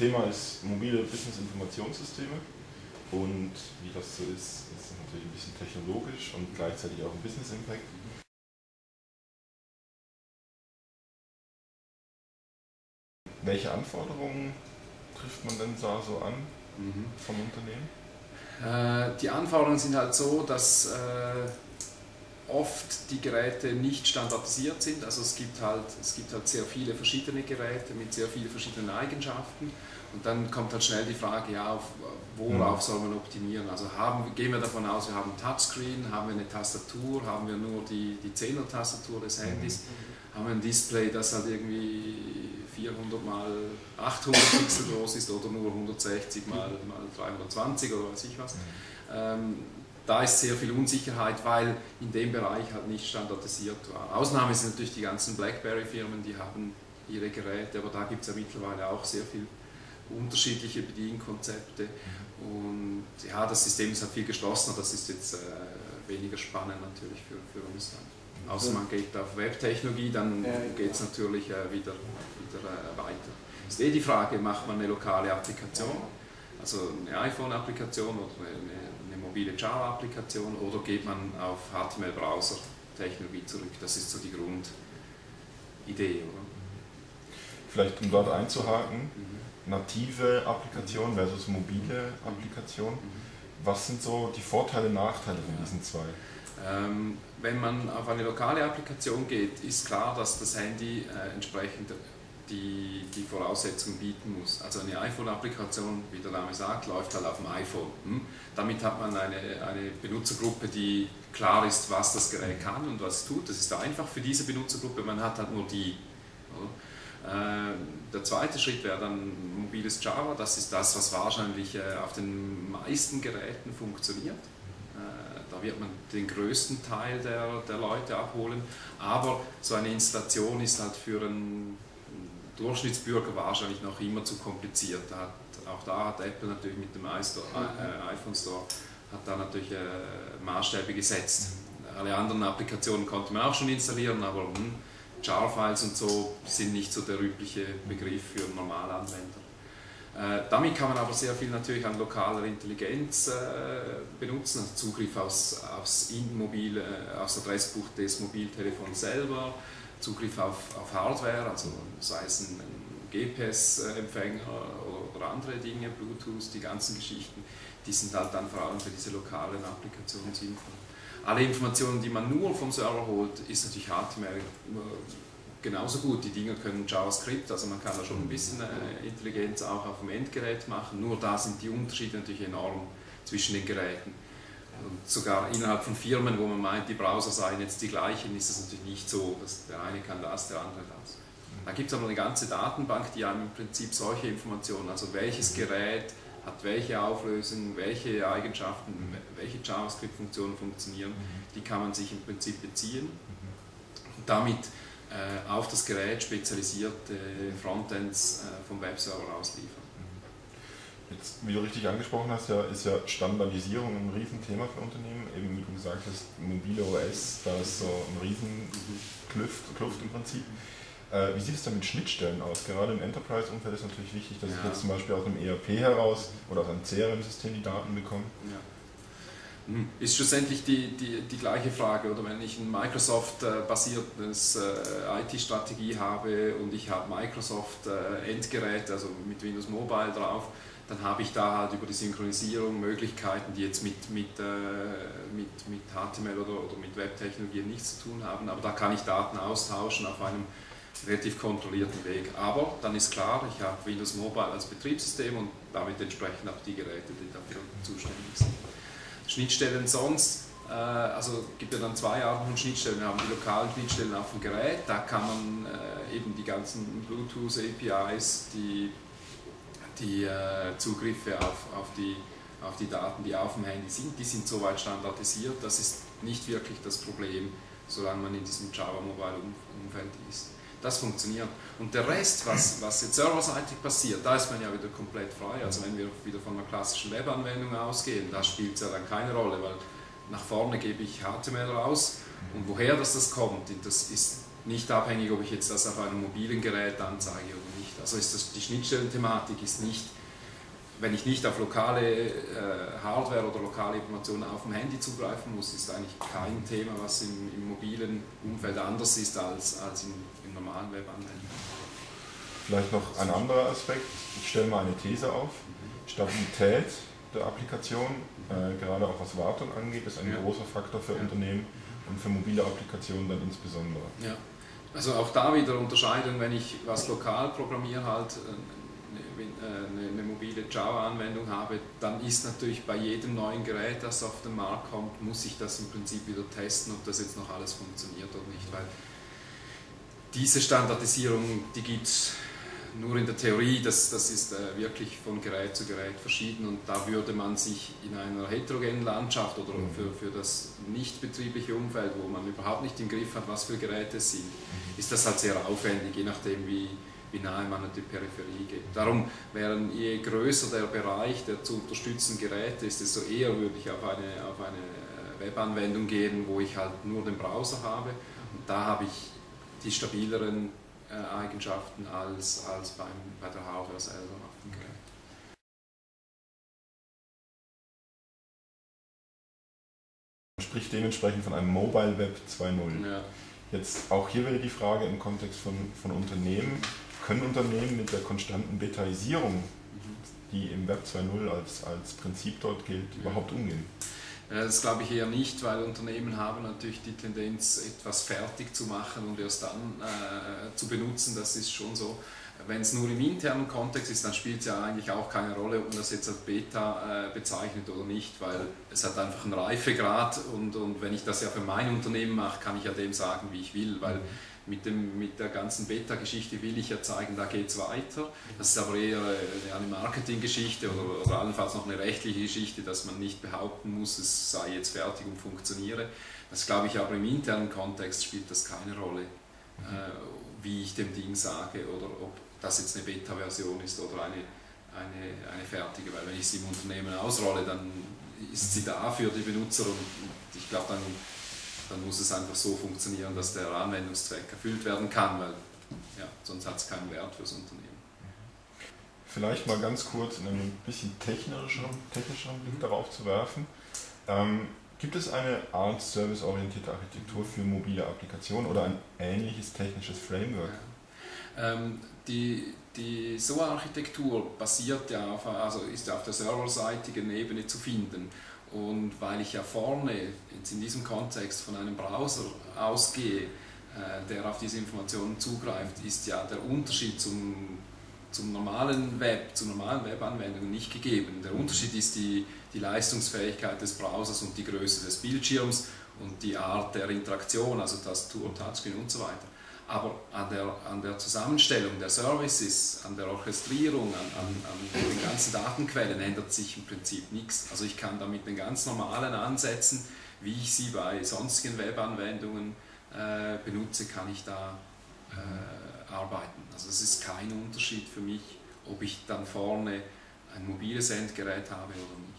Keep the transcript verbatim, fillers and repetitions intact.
Thema ist mobile Business-Informationssysteme und wie das so ist, ist natürlich ein bisschen technologisch und gleichzeitig auch ein Business-Impact. Welche Anforderungen trifft man denn da so an mhm. vom Unternehmen? Äh, die Anforderungen sind halt so, dass äh, oft die Geräte nicht standardisiert sind. Also es gibt, halt, es gibt halt sehr viele verschiedene Geräte mit sehr vielen verschiedenen Eigenschaften. Und dann kommt halt schnell die Frage, ja, auf, worauf mhm. soll man optimieren? Also haben, gehen wir davon aus, wir haben ein Touchscreen, haben wir eine Tastatur, haben wir nur die, die Zehner-Tastatur des Handys, mhm. haben wir ein Display, das halt irgendwie vierhundert mal achthundert Pixel groß ist oder nur hundertsechzig mal dreihundertzwanzig oder weiß ich was. Mhm. Ähm, da ist sehr viel Unsicherheit, weil in dem Bereich halt nicht standardisiert war. Ausnahme sind natürlich die ganzen BlackBerry-Firmen, die haben ihre Geräte, aber da gibt es ja mittlerweile auch sehr viel unterschiedliche Bedienkonzepte und ja, das System ist halt viel geschlossener, das ist jetzt äh, weniger spannend natürlich für, für uns dann. Außer man geht auf Webtechnologie, dann ja, geht es natürlich äh, wieder, wieder äh, weiter. Es ist eh die Frage, macht man eine lokale Applikation, also eine iPhone-Applikation oder eine, eine mobile Java-Applikation, oder geht man auf H T M L-Browser-Technologie zurück? Das ist so die Grundidee, oder? Vielleicht um dort einzuhaken, mhm. native Applikation versus mobile Applikation. Was sind so die Vorteile und Nachteile von diesen zwei? Ähm, wenn man auf eine lokale Applikation geht, ist klar, dass das Handy äh, entsprechend die, die Voraussetzungen bieten muss. Also eine iPhone-Applikation, wie der Name sagt, läuft halt auf dem iPhone. Hm? Damit hat man eine, eine Benutzergruppe, die klar ist, was das Gerät kann und was es tut. Das ist einfach für diese Benutzergruppe, man hat halt nur die. Oder? Der zweite Schritt wäre dann mobiles Java, das ist das, was wahrscheinlich auf den meisten Geräten funktioniert. Da wird man den größten Teil der, der Leute abholen, aber so eine Installation ist halt für einen Durchschnittsbürger wahrscheinlich noch immer zu kompliziert. Da hat, auch da hat Apple natürlich mit dem iStore, äh, iPhone Store hat da natürlich äh, Maßstäbe gesetzt. Alle anderen Applikationen konnte man auch schon installieren, aber hm, Jar-Files und so sind nicht so der übliche Begriff für Normalanwender. Äh, damit kann man aber sehr viel natürlich an lokaler Intelligenz äh, benutzen, also Zugriff aufs, aufs, Mobil, äh, aufs Adressbuch des Mobiltelefons selber, Zugriff auf, auf Hardware, also sei es ein, ein G P S-Empfänger oder, oder andere Dinge, Bluetooth, die ganzen Geschichten, die sind halt dann vor allem für diese lokalen Applikationen sinnvoll. Alle Informationen, die man nur vom Server holt, ist natürlich H T M L genauso gut. Die Dinger können JavaScript, also man kann da schon ein bisschen äh, Intelligenz auch auf dem Endgerät machen, nur da sind die Unterschiede natürlich enorm zwischen den Geräten. Und sogar innerhalb von Firmen, wo man meint, die Browser seien jetzt die gleichen, ist es natürlich nicht so, dass der eine kann das, der andere das. Da gibt es aber eine ganze Datenbank, die einem im Prinzip solche Informationen, also welches Gerät hat welche Auflösung, welche Eigenschaften, welche JavaScript-Funktionen funktionieren, die kann man sich im Prinzip beziehen und damit äh, auf das Gerät spezialisierte Frontends äh, vom Webserver ausliefern. Jetzt, wie du richtig angesprochen hast, ja, ist ja Standardisierung ein Riesenthema für Unternehmen. Eben wie du gesagt hast, mobile O S, da ist so ein Riesenkluft Kluft im Prinzip. Äh, wie sieht es denn mit Schnittstellen aus? Gerade im Enterprise-Umfeld ist natürlich wichtig, dass ja. ich jetzt zum Beispiel aus einem E R P heraus oder aus einem C R M-System die Daten bekomme. Ja. Ist schlussendlich die, die, die gleiche Frage, oder wenn ich ein Microsoft-basiertes äh, I T-Strategie habe und ich habe Microsoft-Endgeräte, also mit Windows Mobile drauf, dann habe ich da halt über die Synchronisierung Möglichkeiten, die jetzt mit, mit, äh, mit, mit H T M L oder, oder mit Webtechnologie nichts zu tun haben, aber da kann ich Daten austauschen auf einem relativ kontrollierten Weg. Aber dann ist klar, ich habe Windows Mobile als Betriebssystem und damit entsprechend auch die Geräte, die dafür zuständig sind. Schnittstellen sonst, äh, also es gibt ja dann zwei Arten von Schnittstellen. Wir haben die lokalen Schnittstellen auf dem Gerät, da kann man äh, eben die ganzen Bluetooth-A P Is, die, die äh, Zugriffe auf, auf, die, auf die Daten, die auf dem Handy sind, die sind soweit standardisiert. Das ist nicht wirklich das Problem, solange man in diesem Java-Mobile-Umfeld ist. Das funktioniert. Und der Rest, was, was jetzt serverseitig passiert, da ist man ja wieder komplett frei. Also wenn wir wieder von einer klassischen Webanwendung ausgehen, da spielt es ja dann keine Rolle, weil nach vorne gebe ich H T M L raus und woher das, das kommt, das ist nicht abhängig, ob ich jetzt das auf einem mobilen Gerät anzeige oder nicht. Also ist das, die Schnittstellenthematik ist nicht, wenn ich nicht auf lokale äh, Hardware oder lokale Informationen auf dem Handy zugreifen muss, ist eigentlich kein Thema, was im, im mobilen Umfeld anders ist als, als im, im normalen Webanwendung. Vielleicht noch ein anderer Aspekt. Ich stelle mal eine These auf. Stabilität der Applikation, äh, gerade auch was Wartung angeht, ist ein ja. großer Faktor für ja. Unternehmen und für mobile Applikationen dann insbesondere. Ja. Also auch da wieder unterscheiden, wenn ich was lokal programmiere, halt eine, eine mobile Java-Anwendung habe, dann ist natürlich bei jedem neuen Gerät, das auf den Markt kommt, muss ich das im Prinzip wieder testen, ob das jetzt noch alles funktioniert oder nicht, weil diese Standardisierung, die gibt es nur in der Theorie, das, das ist äh, wirklich von Gerät zu Gerät verschieden und da würde man sich in einer heterogenen Landschaft oder mhm. für, für das nicht betriebliche Umfeld, wo man überhaupt nicht im Griff hat, was für Geräte es sind, mhm. ist das halt sehr aufwendig, je nachdem wie, wie nahe man an die Peripherie geht. Darum, während je größer der Bereich der zu unterstützenden Geräte ist, desto eher würde ich auf eine, auf eine Webanwendung gehen, wo ich halt nur den Browser habe und da habe ich die stabileren Eigenschaften als, als beim, bei der Hardware selber auf dem Gerät. Man spricht dementsprechend von einem Mobile Web zwei Punkt null. Ja. Jetzt auch hier wieder die Frage im Kontext von, von Unternehmen. Können Unternehmen mit der konstanten Betaisierung, mhm. die im Web zwei Punkt null als, als Prinzip dort gilt, ja. überhaupt umgehen? Das glaube ich eher nicht, weil Unternehmen haben natürlich die Tendenz, etwas fertig zu machen und erst dann äh, zu benutzen. Das ist schon so. Wenn es nur im internen Kontext ist, dann spielt es ja eigentlich auch keine Rolle, ob man das jetzt als Beta äh, bezeichnet oder nicht, weil es hat einfach einen Reifegrad und, und wenn ich das ja für mein Unternehmen mache, kann ich ja dem sagen, wie ich will, weil mit, dem, mit der ganzen Beta-Geschichte will ich ja zeigen, da geht es weiter. Das ist aber eher eine Marketinggeschichte oder, oder allenfalls noch eine rechtliche Geschichte, dass man nicht behaupten muss, es sei jetzt fertig und funktioniere. Das glaube ich aber im internen Kontext spielt das keine Rolle, äh, wie ich dem Ding sage oder ob das jetzt eine Beta-Version ist oder eine, eine, eine fertige, weil wenn ich sie im Unternehmen ausrolle, dann ist sie da für die Benutzer und ich glaube, dann, dann muss es einfach so funktionieren, dass der Anwendungszweck erfüllt werden kann, weil ja, sonst hat es keinen Wert fürs Unternehmen. Vielleicht mal ganz kurz in einem bisschen technischeren, technischeren Blick darauf zu werfen. Ähm, gibt es eine Art serviceorientierte Architektur für mobile Applikationen oder ein ähnliches technisches Framework? Ja. Ähm, die, die S O A-Architektur basiert ja auf, also ist ja auf der serverseitigen Ebene zu finden. Und weil ich ja vorne jetzt in diesem Kontext von einem Browser ausgehe, äh, der auf diese Informationen zugreift, ist ja der Unterschied zum, zum normalen Web, zu normalen Webanwendungen nicht gegeben. Der Unterschied ist die, die Leistungsfähigkeit des Browsers und die Größe des Bildschirms und die Art der Interaktion, also Tastatur, Touchscreen und so weiter. Aber an der, an der Zusammenstellung der Services, an der Orchestrierung, an, an, an den ganzen Datenquellen ändert sich im Prinzip nichts. Also ich kann da mit den ganz normalen Ansätzen, wie ich sie bei sonstigen Webanwendungen äh, benutze, kann ich da äh, arbeiten. Also es ist kein Unterschied für mich, ob ich dann vorne ein mobiles Endgerät habe oder nicht.